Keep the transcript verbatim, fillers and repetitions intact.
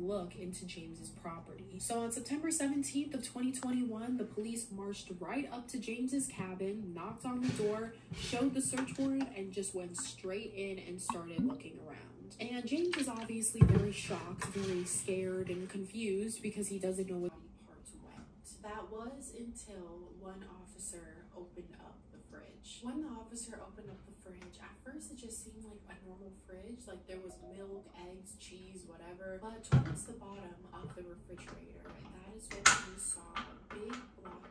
look into James's property. So on September seventeenth of twenty twenty-one, the police marched right up to James's cabin, knocked on the door, showed the search warrant, and just went straight in and started looking around. And James is obviously very shocked, very scared and confused because he doesn't know what body parts went. That was until one officer opened up the fridge. When the officer opened up the fridge, at first it just seemed like a normal fridge, like there was milk, eggs, cheese, whatever. But towards the bottom of the refrigerator, that is when he saw a big block